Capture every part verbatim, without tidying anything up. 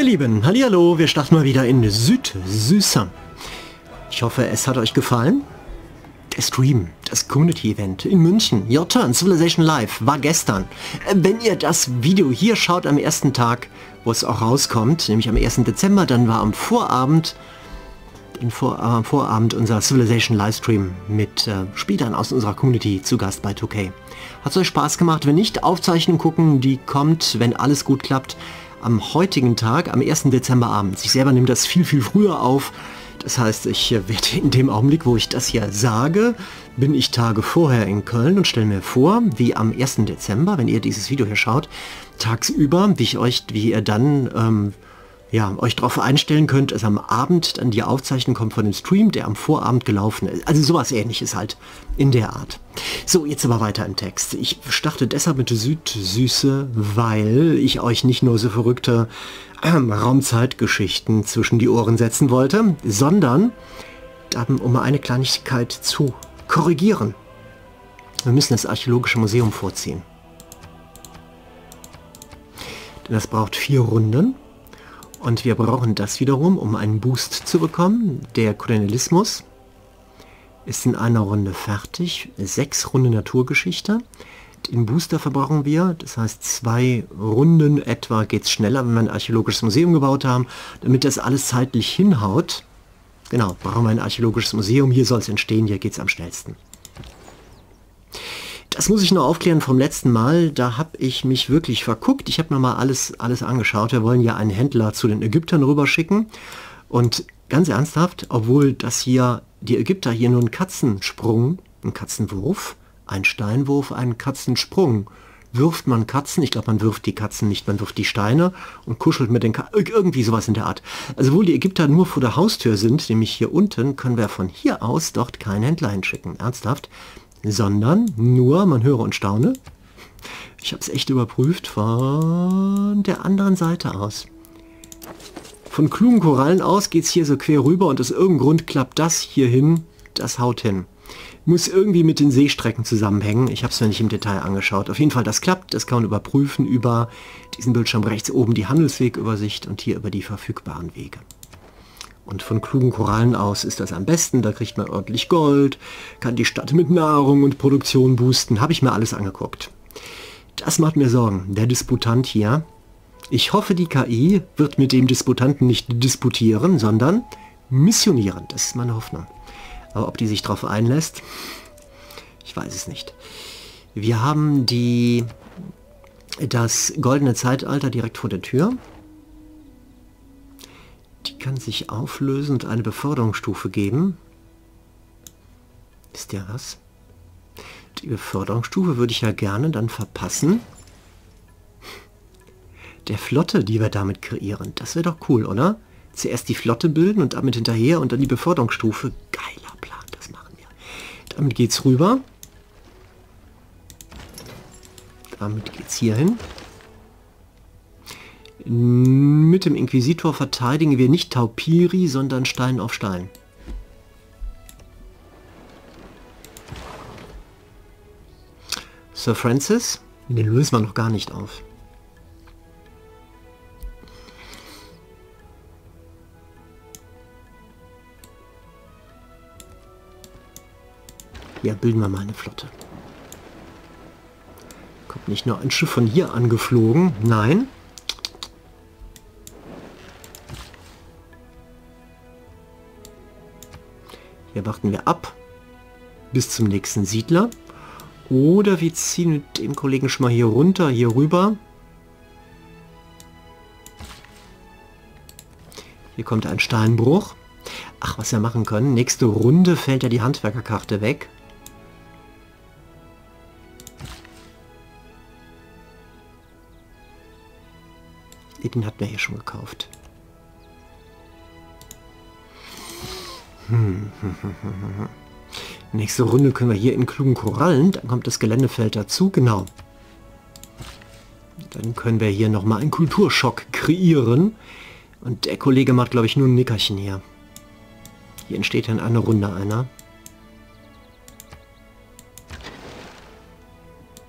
Lieben, hallihallo, wir starten mal wieder in Südsüßer. Ich hoffe, es hat euch gefallen. Der Stream, das Community-Event in München, Your Turn, Civilization Live, war gestern. Wenn ihr das Video hier schaut am ersten Tag, wo es auch rauskommt, nämlich am ersten Dezember, dann war am Vorabend, den Vor äh, Vorabend unser Civilization Livestream mit äh, Spielern aus unserer Community zu Gast bei zwei K. Hat es euch Spaß gemacht? Wenn nicht, Aufzeichnung gucken, die kommt, wenn alles gut klappt, am heutigen Tag, am ersten Dezember abends. Ich selber nehme das viel, viel früher auf. Das heißt, ich werde in dem Augenblick, wo ich das hier sage, bin ich Tage vorher in Köln und stelle mir vor, wie am ersten Dezember, wenn ihr dieses Video hier schaut, tagsüber, wie ich euch, wie ihr dann ähm, ja, euch darauf einstellen könnt, dass am Abend dann die Aufzeichnung kommt von dem Stream, der am Vorabend gelaufen ist. Also sowas Ähnliches halt in der Art. So, jetzt aber weiter im Text. Ich starte deshalb mit Südsüße, weil ich euch nicht nur so verrückte ähm, Raumzeitgeschichten zwischen die Ohren setzen wollte, sondern um mal eine Kleinigkeit zu korrigieren. Wir müssen das Archäologische Museum vorziehen. Denn das braucht vier Runden. Und wir brauchen das wiederum, um einen Boost zu bekommen. Der Kolonialismus ist in einer Runde fertig. Sechs Runden Naturgeschichte. Den Booster verbrauchen wir. Das heißt, zwei Runden etwa geht es schneller, wenn wir ein archäologisches Museum gebaut haben. Damit das alles zeitlich hinhaut. Genau, brauchen wir ein archäologisches Museum. Hier soll es entstehen, hier geht es am schnellsten. Das muss ich noch aufklären vom letzten Mal. Da habe ich mich wirklich verguckt. Ich habe mir mal alles, alles angeschaut. Wir wollen ja einen Händler zu den Ägyptern rüberschicken. Und ganz ernsthaft, obwohl das hier, die Ägypter hier nur einen Katzensprung, einen Katzenwurf, einen Steinwurf, einen Katzensprung, wirft man Katzen. Ich glaube, man wirft die Katzen nicht, man wirft die Steine und kuschelt mit den Katzen. Irgendwie sowas in der Art. Also obwohl die Ägypter nur vor der Haustür sind, nämlich hier unten, können wir von hier aus dort keinen Händler hinschicken. Ernsthaft. Sondern nur, man höre und staune, ich habe es echt überprüft, von der anderen Seite aus. Von klugen Korallen aus geht es hier so quer rüber und aus irgendeinem Grund klappt das hier hin, das haut hin. Muss irgendwie mit den Seestrecken zusammenhängen, ich habe es mir nicht im Detail angeschaut. Auf jeden Fall, das klappt, das kann man überprüfen über diesen Bildschirm rechts oben, die Handelswegübersicht und hier über die verfügbaren Wege. Und von klugen Korallen aus ist das am besten, da kriegt man ordentlich Gold, kann die Stadt mit Nahrung und Produktion boosten, habe ich mir alles angeguckt. Das macht mir Sorgen, der Disputant hier. Ich hoffe, die K I wird mit dem Disputanten nicht disputieren, sondern missionieren, das ist meine Hoffnung. Aber ob die sich darauf einlässt, ich weiß es nicht. Wir haben die, das goldene Zeitalter direkt vor der Tür. Die kann sich auflösen und eine Beförderungsstufe geben. Ist ja was? Die Beförderungsstufe würde ich ja gerne dann verpassen. Der Flotte, die wir damit kreieren. Das wäre doch cool, oder? Zuerst die Flotte bilden und damit hinterher und dann die Beförderungsstufe. Geiler Plan, das machen wir. Damit geht's rüber. Damit geht's hier hin. Mit dem Inquisitor verteidigen wir nicht Taupiri, sondern Stein auf Stein. Sir Francis? Den lösen wir noch gar nicht auf. Ja, bilden wir mal eine Flotte. Kommt nicht nur ein Schiff von hier angeflogen, nein. Hier warten wir ab bis zum nächsten Siedler. Oder wir ziehen mit dem Kollegen schon mal hier runter, hier rüber. Hier kommt ein Steinbruch. Ach, was wir machen können. Nächste Runde fällt ja die Handwerkerkarte weg. Den hatten wir hier schon gekauft. Hm. Nächste Runde können wir hier in klugen Korallen, dann kommt das Geländefeld dazu, genau. Dann können wir hier nochmal einen Kulturschock kreieren. Und der Kollege macht, glaube ich, nur ein Nickerchen hier. Hier entsteht dann eine Runde einer.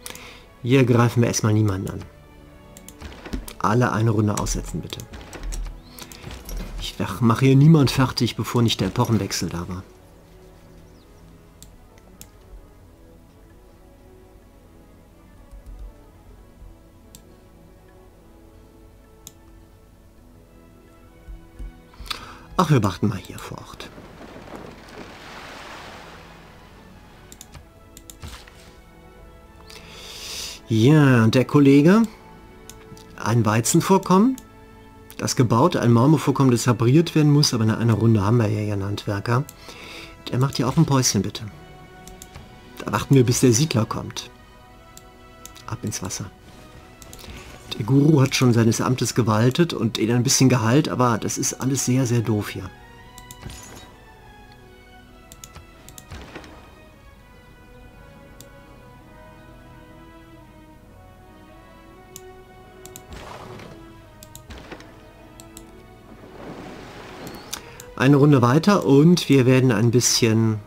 Hier greifen wir erstmal niemanden an. Alle eine Runde aussetzen, bitte. Ich mache hier niemand fertig, bevor nicht der Epochenwechsel da war. Ach, wir warten mal hier vor Ort. Ja, und der Kollege, ein Weizenvorkommen, das gebaut, ein Marmorvorkommen, das repariert werden muss, aber in einer Runde haben wir ja hier einen Handwerker. Der macht ja auch ein Päuschen, bitte. Da warten wir, bis der Siedler kommt. Ab ins Wasser. Der Guru hat schon seines Amtes gewaltet und ihn ein bisschen geheilt, aber das ist alles sehr, sehr doof hier. Eine Runde weiter und wir werden ein bisschen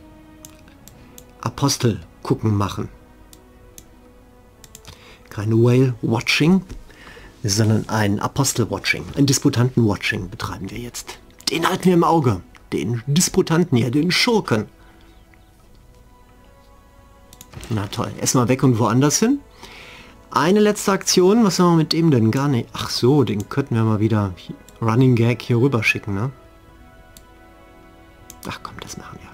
Apostel gucken machen. Keine Whale-Watching, sondern ein Apostel-Watching, ein Disputanten-Watching betreiben wir jetzt. Den halten wir im Auge, den Disputanten hier, den Schurken. Na toll, erstmal weg und woanders hin. Eine letzte Aktion, was haben wir mit dem denn? Gar nicht. Ach so, den könnten wir mal wieder Running Gag hier rüber schicken, ne? Ach komm, das machen wir.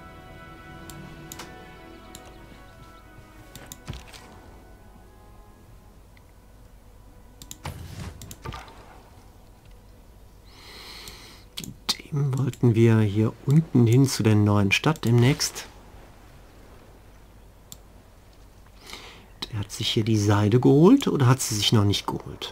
Dem wollten wir hier unten hin zu der neuen Stadt demnächst. Der hat sich hier die Seide geholt oder hat sie sich noch nicht geholt?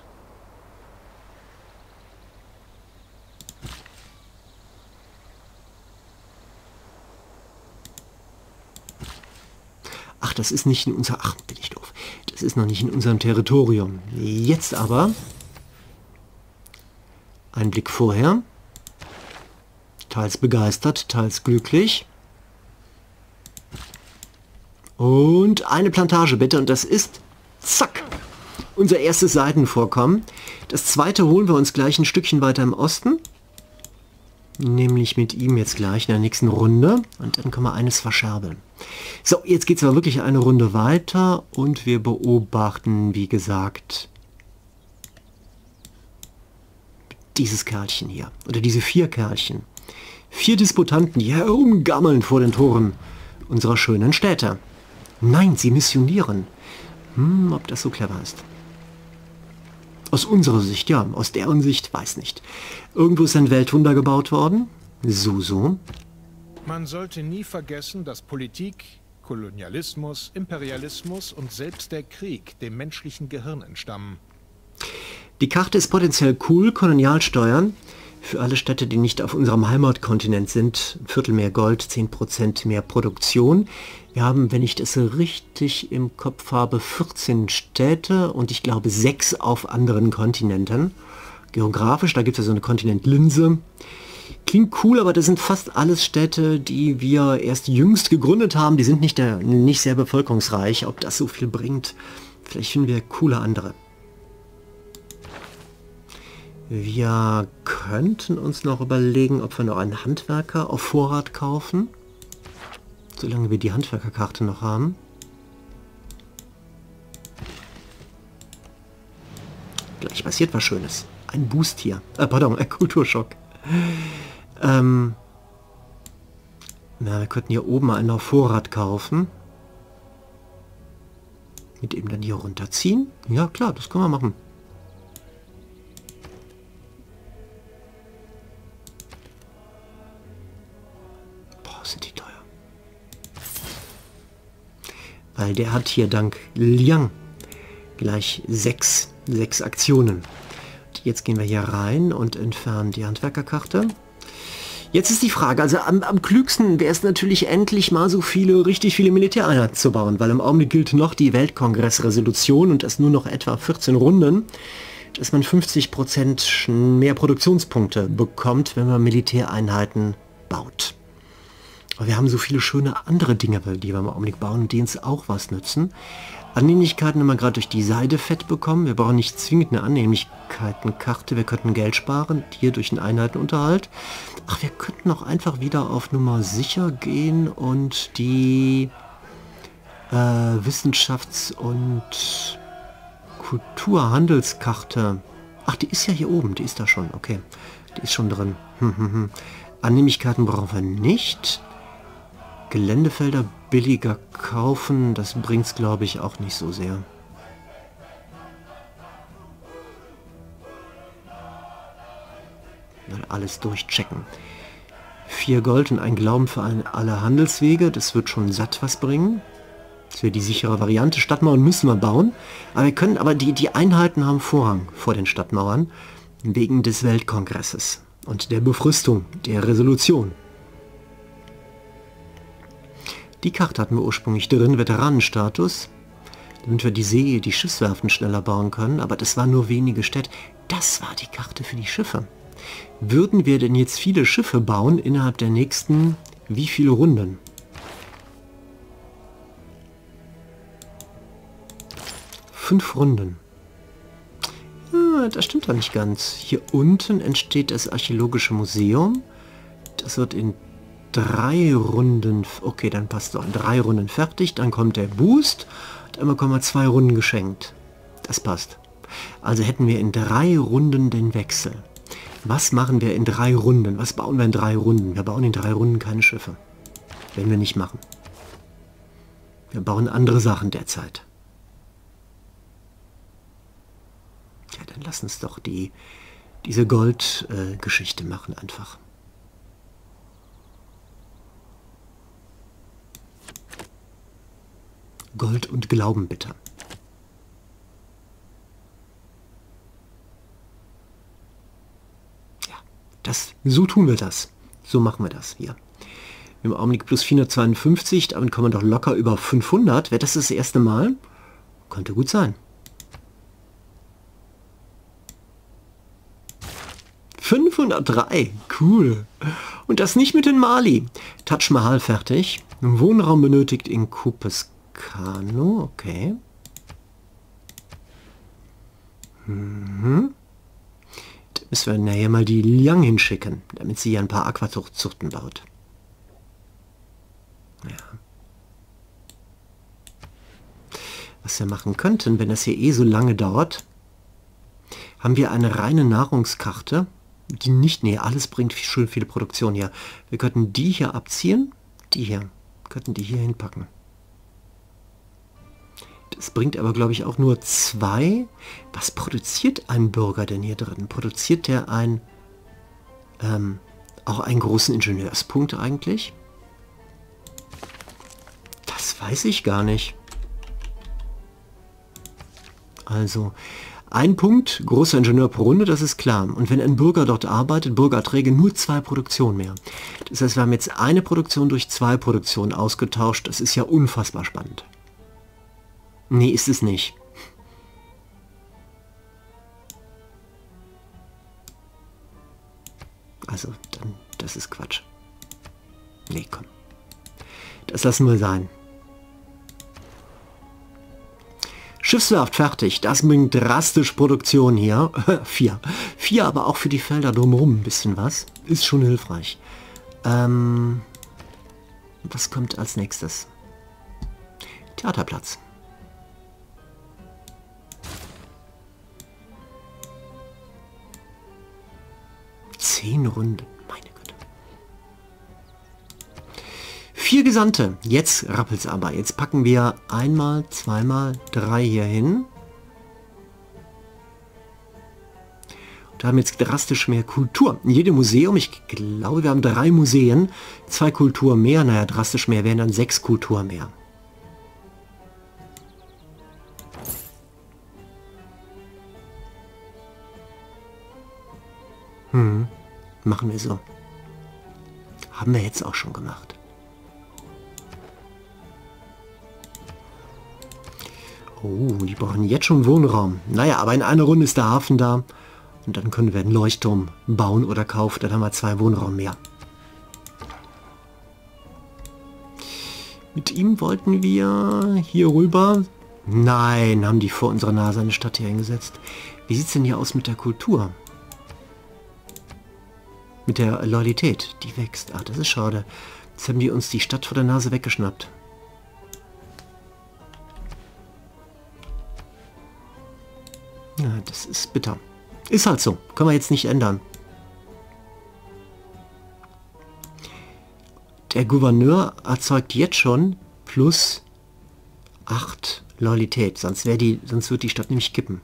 Ach, das ist nicht in unser... Ach, bin ich doof. Das ist noch nicht in unserem Territorium. Jetzt aber ein Blick vorher. Teils begeistert, teils glücklich. Und eine Plantage bitte. Und das ist, zack, unser erstes Seidenvorkommen. Das zweite holen wir uns gleich ein Stückchen weiter im Osten. Nämlich mit ihm jetzt gleich in der nächsten Runde. Und dann können wir eines verscherbeln. So, jetzt geht es aber wirklich eine Runde weiter. Und wir beobachten, wie gesagt, dieses Kerlchen hier. Oder diese vier Kerlchen. Vier Disputanten, die herumgammeln vor den Toren unserer schönen Städte. Nein, sie missionieren. Hm, ob das so clever ist. Aus unserer Sicht, ja. Aus deren Sicht, weiß nicht. Irgendwo ist ein Weltwunder gebaut worden. So, so. Man sollte nie vergessen, dass Politik, Kolonialismus, Imperialismus und selbst der Krieg dem menschlichen Gehirn entstammen. Die Karte ist potenziell cool, Kolonialsteuern. Für alle Städte, die nicht auf unserem Heimatkontinent sind, ein Viertel mehr Gold, zehn Prozent mehr Produktion. Wir haben, wenn ich das richtig im Kopf habe, vierzehn Städte und ich glaube sechs auf anderen Kontinenten. Geografisch, da gibt es ja so eine Kontinentlinse. Klingt cool, aber das sind fast alles Städte, die wir erst jüngst gegründet haben. Die sind nicht, der, nicht sehr bevölkerungsreich. Ob das so viel bringt, vielleicht finden wir coole andere. Wir könnten uns noch überlegen, ob wir noch einen Handwerker auf Vorrat kaufen. Solange wir die Handwerkerkarte noch haben. Gleich passiert was Schönes. Ein Boost hier. Äh, pardon, ein Kulturschock. Ähm, na, wir könnten hier oben einen auf Vorrat kaufen. Mit eben dann hier runterziehen. Ja klar, das können wir machen. Sind die teuer. Weil der hat hier dank Liang gleich sechs, sechs Aktionen. Und jetzt gehen wir hier rein und entfernen die Handwerkerkarte. Jetzt ist die Frage, also am, am klügsten wäre es natürlich endlich mal so viele, richtig viele Militäreinheiten zu bauen, weil im Augenblick gilt noch die Weltkongressresolution und das nur noch etwa vierzehn Runden, dass man fünfzig Prozent mehr Produktionspunkte bekommt, wenn man Militäreinheiten baut. Aber wir haben so viele schöne andere Dinge, die wir im Augenblick bauen und die uns auch was nützen. Annehmlichkeiten haben wir gerade durch die Seidefett bekommen. Wir brauchen nicht zwingend eine Annehmlichkeitenkarte. Wir könnten Geld sparen, hier durch den Einheitenunterhalt. Ach, wir könnten auch einfach wieder auf Nummer sicher gehen und die äh, Wissenschafts- und Kulturhandelskarte. Ach, die ist ja hier oben. Die ist da schon. Okay, die ist schon drin. Hm, hm, hm. Annehmlichkeiten brauchen wir nicht. Geländefelder billiger kaufen, das bringt es, glaube ich, auch nicht so sehr. Mal alles durchchecken. Vier Gold und ein Glauben für alle Handelswege, das wird schon satt was bringen. Das wäre die sichere Variante. Stadtmauern müssen wir bauen, aber wir können, aber die, die Einheiten haben Vorrang vor den Stadtmauern, wegen des Weltkongresses und der Befristung, der Resolution. Die Karte hatten wir ursprünglich drin, Veteranenstatus, damit wir die See, die Schiffswerften schneller bauen können, aber das waren nur wenige Städte. Das war die Karte für die Schiffe. Würden wir denn jetzt viele Schiffe bauen innerhalb der nächsten, wie viele Runden? Fünf Runden. Ja, das stimmt doch nicht ganz. Hier unten entsteht das Archäologische Museum. Das wird in drei Runden, okay, dann passt doch in drei Runden fertig, dann kommt der Boost und einmal kommen wir zwei Runden geschenkt. Das passt. Also hätten wir in drei Runden den Wechsel. Was machen wir in drei Runden? Was bauen wir in drei Runden? Wir bauen in drei Runden keine Schiffe. Wenn wir nicht machen. Wir bauen andere Sachen derzeit. Ja, dann lass uns doch die, diese Gold-Geschichte äh, machen einfach. Gold und Glauben, bitte. Ja, das, so tun wir das. So machen wir das hier. Im Augenblick plus vierhundertzweiundfünfzig, damit kommen wir doch locker über fünfhundert. Wäre das das erste Mal? Könnte gut sein. fünfhundertdrei, cool. Und das nicht mit den Mali. Taj Mahal fertig. Wohnraum benötigt in Kupes Kano, okay. Mhm. Da müssen wir nachher mal die Liang hinschicken, damit sie hier ein paar Aquazuchten baut. Ja. Was wir machen könnten, wenn das hier eh so lange dauert, haben wir eine reine Nahrungskarte, die nicht, nee, alles bringt schön viele Produktion hier. Wir könnten die hier abziehen, die hier, könnten die hier hinpacken. Das bringt aber, glaube ich, auch nur zwei. Was produziert ein Bürger denn hier drin? Produziert der ein, ähm, auch einen großen Ingenieurspunkt eigentlich? Das weiß ich gar nicht. Also, ein Punkt, großer Ingenieur pro Runde, das ist klar. Und wenn ein Bürger dort arbeitet, Bürgererträge, nur zwei Produktionen mehr. Das heißt, wir haben jetzt eine Produktion durch zwei Produktionen ausgetauscht. Das ist ja unfassbar spannend. Nee, ist es nicht. Also, dann, das ist Quatsch. Nee, komm. Das lassen wir sein. Schiffswerft fertig. Das bringt drastisch Produktion hier. Vier. Vier, aber auch für die Felder drumherum ein bisschen was. Ist schon hilfreich. Ähm, was kommt als nächstes? Theaterplatz. Zehn Runden, meine Güte. Vier Gesandte. Jetzt rappelt's aber. Jetzt packen wir einmal, zweimal, drei hier hin. Und haben jetzt drastisch mehr Kultur. In jedem Museum, ich glaube, wir haben drei Museen, zwei Kultur mehr. Naja, drastisch mehr wären dann sechs Kultur mehr. Hm. Machen wir so. Haben wir jetzt auch schon gemacht. Oh, die brauchen jetzt schon Wohnraum. Naja, aber in einer Runde ist der Hafen da. Und dann können wir einen Leuchtturm bauen oder kaufen. Dann haben wir zwei Wohnraum mehr. Mit ihm wollten wir hier rüber Nein, haben die vor unserer Nase eine Stadt hier hingesetzt. Wie sieht es denn hier aus mit der Kultur? Mit der Loyalität, die wächst. Ach, das ist schade. Jetzt haben die uns die Stadt vor der Nase weggeschnappt. Ja, das ist bitter. Ist halt so. Können wir jetzt nicht ändern. Der Gouverneur erzeugt jetzt schon plus acht Loyalität. Sonst, wäre die, sonst wird die Stadt nämlich kippen.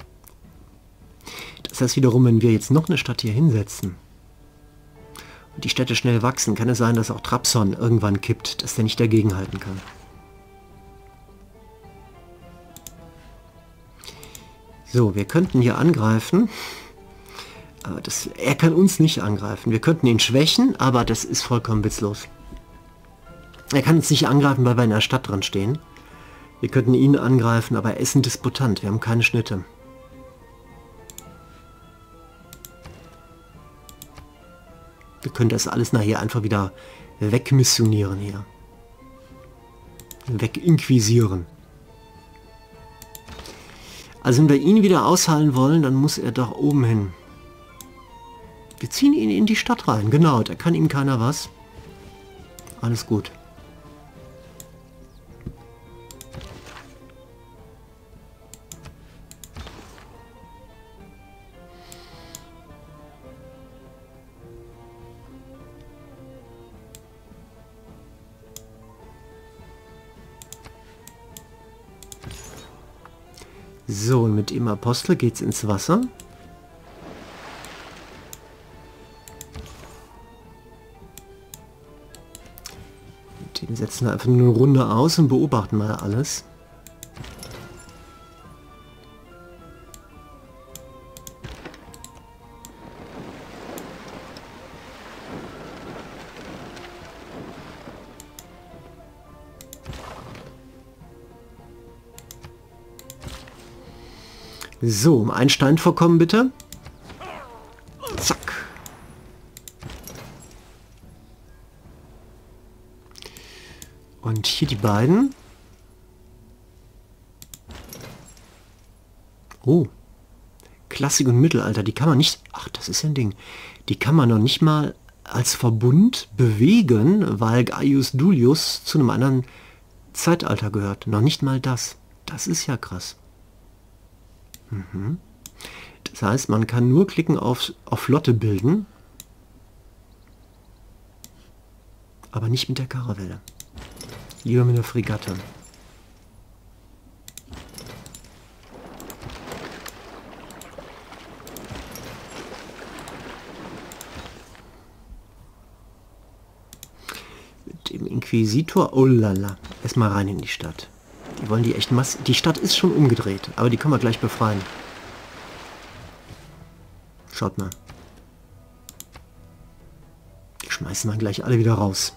Das heißt wiederum, wenn wir jetzt noch eine Stadt hier hinsetzen und die Städte schnell wachsen, kann es sein, dass auch Trabzon irgendwann kippt, dass der nicht dagegenhalten kann. So, wir könnten hier angreifen. Aber das, er kann uns nicht angreifen. Wir könnten ihn schwächen, aber das ist vollkommen witzlos. Er kann uns nicht angreifen, weil wir in der Stadt dran stehen. Wir könnten ihn angreifen, aber er ist ein Disputant. Wir haben keine Schnitte. Wir können das alles nachher einfach wieder wegmissionieren hier. Weginquisieren. Also wenn wir ihn wieder aushalten wollen, dann muss er doch oben hin. Wir ziehen ihn in die Stadt rein. Genau, da kann ihm keiner was. Alles gut. So, und mit dem Apostel geht's ins Wasser. Mit dem setzen wir einfach nur eine Runde aus und beobachten mal alles. So, um einen Stein vorkommen, bitte. Zack. Und hier die beiden. Oh. Klassik und Mittelalter, die kann man nicht... Ach, das ist ja ein Ding. Die kann man noch nicht mal als Verbund bewegen, weil Gaius Duilius zu einem anderen Zeitalter gehört. Noch nicht mal das. Das ist ja krass. Das heißt, man kann nur klicken auf, auf Flotte bilden, aber nicht mit der Karavelle. Lieber mit der Fregatte. Mit dem Inquisitor, oh lala, erstmal rein in die Stadt. Die wollen die echt mass... Die Stadt ist schon umgedreht, aber die können wir gleich befreien. Schaut mal. Die schmeißen wir gleich alle wieder raus.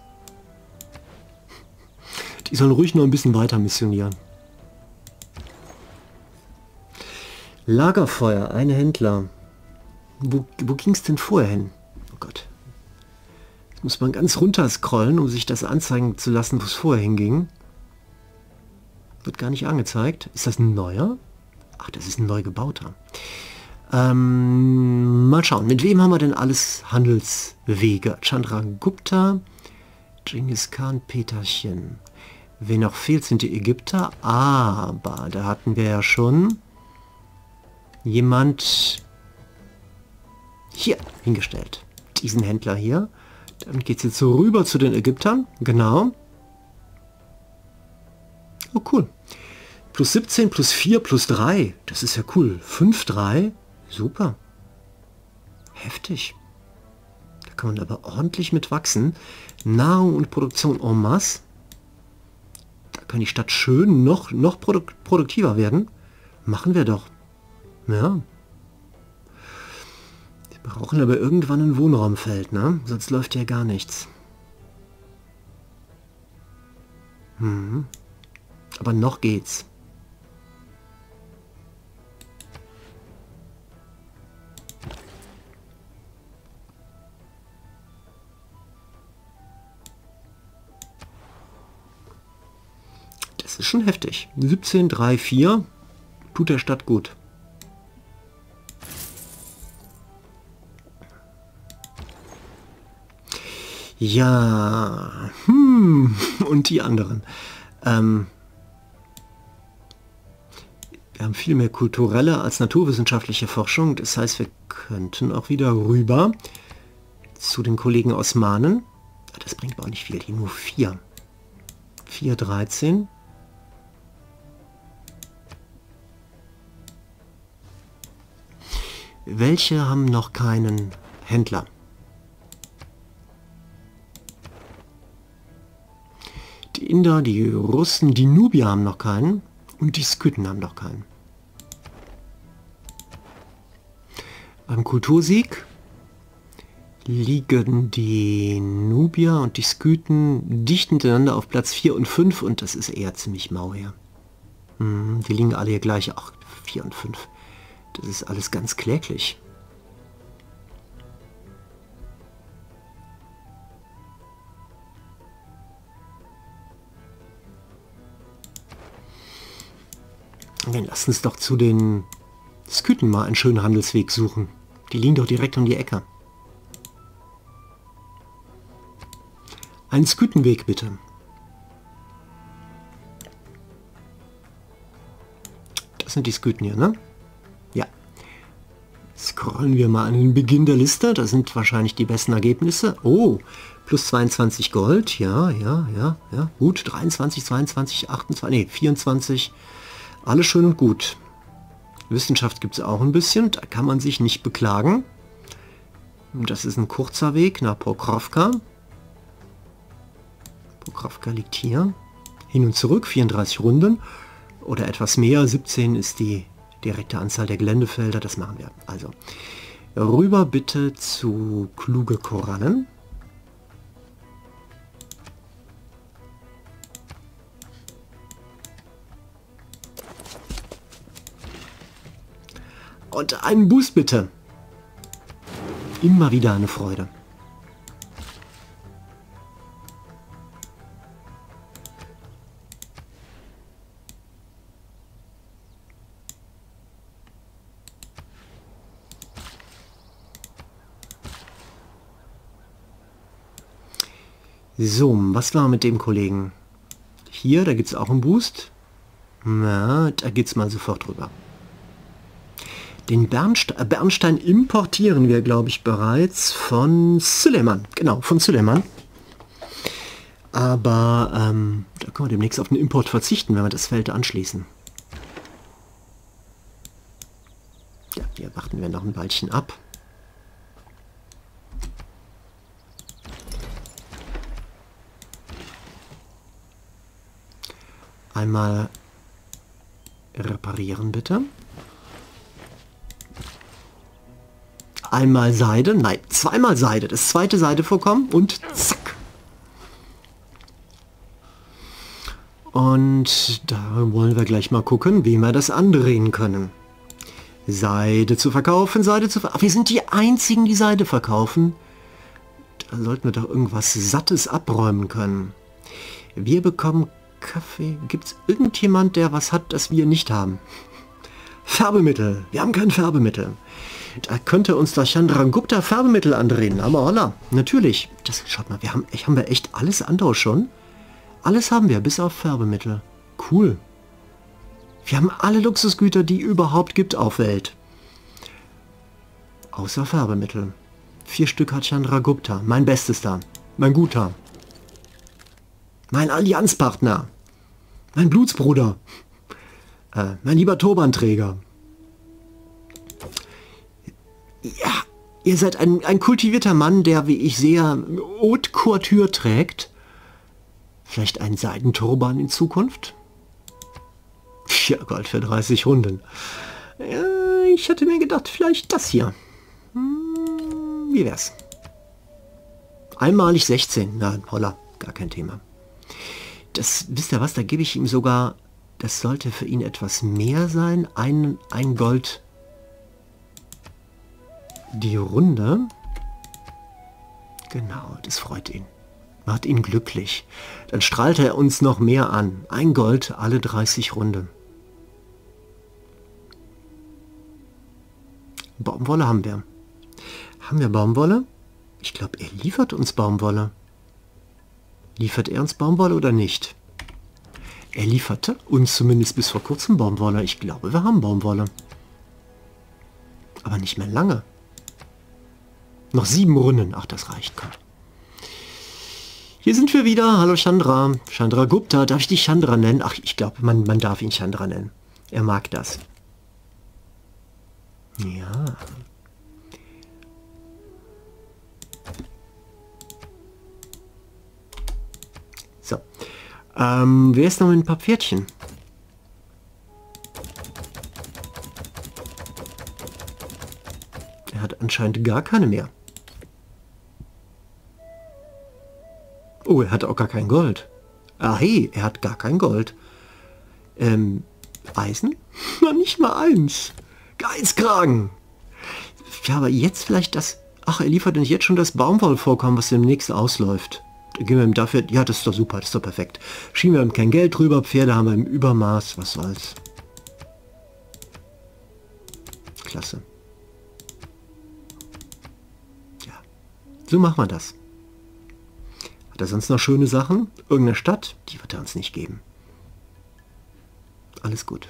Die sollen ruhig noch ein bisschen weiter missionieren. Lagerfeuer, ein Händler. Wo, wo ging es denn vorher hin? Oh Gott. Jetzt muss man ganz runter scrollen, um sich das anzeigen zu lassen, wo es vorher hinging. Wird gar nicht angezeigt. Ist das ein neuer? Ach, das ist ein neu gebauter. Ähm, mal schauen, mit wem haben wir denn alles Handelswege? Chandragupta, Genghis Khan, Peterchen. Wer noch fehlt, sind die Ägypter. Aber da hatten wir ja schon jemand hier hingestellt. Diesen Händler hier. Dann geht es jetzt so rüber zu den Ägyptern. Genau. Oh, cool. Plus siebzehn, plus vier, plus drei. Das ist ja cool. fünf, drei. Super. Heftig. Da kann man aber ordentlich mit wachsen. Nahrung und Produktion en masse. Da kann die Stadt schön noch, noch produk produktiver werden. Machen wir doch. Ja. Wir brauchen aber irgendwann ein Wohnraumfeld, ne? Sonst läuft ja gar nichts. Hm. Aber noch geht's. Das ist schon heftig. siebzehn, drei, vier. Tut der Stadt gut. Ja. Hm. Und die anderen. Ähm, wir haben viel mehr kulturelle als naturwissenschaftliche Forschung. Das heißt, wir könnten auch wieder rüber zu den Kollegen Osmanen. Das bringt aber auch nicht viel. Hier nur vier. vier, dreizehn. Welche haben noch keinen Händler? Die Inder, die Russen, die Nubier haben noch keinen und die Skythen haben noch keinen. Beim Kultursieg liegen die Nubier und die Skythen dicht hintereinander auf Platz vier und fünf und das ist eher ziemlich mau hier. Hm, die liegen alle hier gleich, ach, vier und fünf. Das ist alles ganz kläglich. Dann lass uns doch zu den Skythen mal einen schönen Handelsweg suchen. Die liegen doch direkt um die Ecke. Ein Skythenweg bitte. Das sind die Skythen hier, ne? Ja. Scrollen wir mal an den Beginn der Liste. Das sind wahrscheinlich die besten Ergebnisse. Oh, plus zweiundzwanzig Gold. Ja, ja, ja, ja. Gut, dreiundzwanzig, zweiundzwanzig, achtundzwanzig, nee, vierundzwanzig. Alles schön und gut. Wissenschaft gibt es auch ein bisschen. Da kann man sich nicht beklagen. Das ist ein kurzer Weg nach Pokrovka. Pokrovka liegt hier. Hin und zurück, vierunddreißig Runden. Oder etwas mehr, siebzehn ist die direkte Anzahl der Geländefelder. Das machen wir. Also, rüber bitte zu kluge Korallen. Und einen Boost bitte. Immer wieder eine Freude. So, was war mit dem Kollegen? Hier, da gibt es auch einen Boost. Na, da geht's mal sofort rüber. Den Bernste- Bernstein importieren wir, glaube ich, bereits von Süleyman. Genau, von Süleyman. Aber ähm, da können wir demnächst auf den Import verzichten, wenn wir das Feld anschließen. Ja, hier warten wir noch ein Weilchen ab. Einmal reparieren, bitte. Einmal Seide, nein, zweimal Seide. Das zweite Seidevorkommen und zack. Und da wollen wir gleich mal gucken, wie wir das andrehen können. Seide zu verkaufen, Seide zu verkaufen. Wir sind die einzigen, die Seide verkaufen. Da sollten wir doch irgendwas Sattes abräumen können. Wir bekommen Kaffee. Gibt es irgendjemand, der was hat, das wir nicht haben? Färbemittel. Wir haben kein Färbemittel. Da könnte uns der Chandragupta Färbemittel andrehen. Aber holla, natürlich. Das, schaut mal, wir haben, haben wir echt alles andere schon. Alles haben wir, bis auf Färbemittel. Cool. Wir haben alle Luxusgüter, die überhaupt gibt auf Welt. Außer Färbemittel. Vier Stück hat Chandragupta. Mein Bestes da. Mein Guter. Mein Allianzpartner. Mein Blutsbruder. Äh, mein lieber Turbanträger. Ja, ihr seid ein, ein kultivierter Mann, der, wie ich sehe, Haute Couture trägt. Vielleicht einen Seidenturban in Zukunft? Vier Gold für dreißig Runden. Ja, ich hatte mir gedacht, vielleicht das hier. Hm, wie wär's? Einmalig sechzehn. Na, holla, gar kein Thema. Das, wisst ihr was, da gebe ich ihm sogar, das sollte für ihn etwas mehr sein. Ein, ein Gold die Runde. Genau, das freut ihn. Macht ihn glücklich. Dann strahlt er uns noch mehr an. Ein Gold alle dreißig Runde. Baumwolle haben wir. Haben wir Baumwolle? Ich glaube, er liefert uns Baumwolle. Liefert er uns Baumwolle oder nicht? Er lieferte uns zumindest bis vor kurzem Baumwolle. Ich glaube, wir haben Baumwolle. Aber nicht mehr lange. Noch sieben Runden. Ach, das reicht. Komm. Hier sind wir wieder. Hallo Chandra. Chandra Gupta. Darf ich dich Chandra nennen? Ach, ich glaube, man, man darf ihn Chandra nennen. Er mag das. Ja. So. Ähm, wer ist noch mit ein paar Pferdchen? Er hat anscheinend gar keine mehr. Oh, er hat auch gar kein Gold. Ah, hey, er hat gar kein Gold. Ähm, Eisen? Noch nicht mal eins. Geizkragen. Ja, aber jetzt vielleicht das... Ach, er liefert uns jetzt schon das Baumwollvorkommen, was demnächst ausläuft. Da geben wir ihm dafür... Ja, das ist doch super, das ist doch perfekt. Schieben wir ihm kein Geld drüber, Pferde haben wir im Übermaß, was soll's. Klasse. Ja, so machen wir das. Hat er sonst noch schöne Sachen? Irgendeine Stadt? Die wird er uns nicht geben. Alles gut.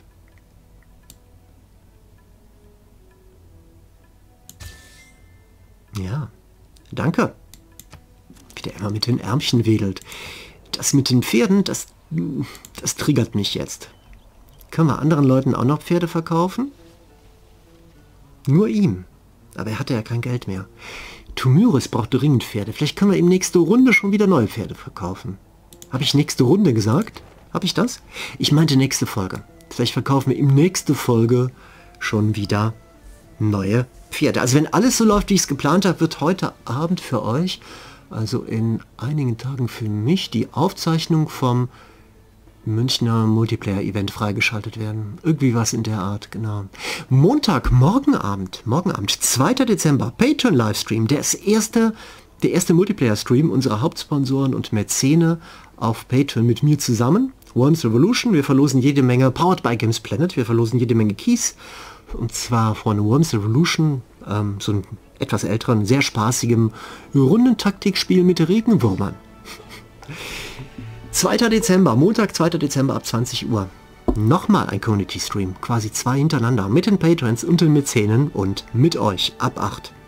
Ja, danke. Wie der immer mit den Ärmchen wedelt. Das mit den Pferden, das, das triggert mich jetzt. Können wir anderen Leuten auch noch Pferde verkaufen? Nur ihm. Aber er hatte ja kein Geld mehr. Tumyris braucht dringend Pferde. Vielleicht können wir ihm nächste Runde schon wieder neue Pferde verkaufen. Habe ich nächste Runde gesagt? Habe ich das? Ich meinte nächste Folge. Vielleicht verkaufen wir ihm nächste Folge schon wieder neue Pferde. Also wenn alles so läuft, wie ich es geplant habe, wird heute Abend für euch, also in einigen Tagen für mich, die Aufzeichnung vom Münchner Multiplayer-Event freigeschaltet werden. Irgendwie was in der Art, genau. Montag, morgen Abend, morgen Abend, zweiter Dezember, Patreon-Livestream, der ist erste, der erste Multiplayer-Stream unserer Hauptsponsoren und Mäzene auf Patreon mit mir zusammen. Worms Revolution, wir verlosen jede Menge, powered by Games Planet, wir verlosen jede Menge Keys. Und zwar von Worms Revolution, ähm, so ein etwas älteren, sehr spaßigem Rundentaktikspiel mit Regenwürmern. zweiter Dezember, Montag, zweiter Dezember ab zwanzig Uhr. Nochmal ein Community-Stream, quasi zwei hintereinander, mit den Patrons und den Mäzenen und mit euch ab acht.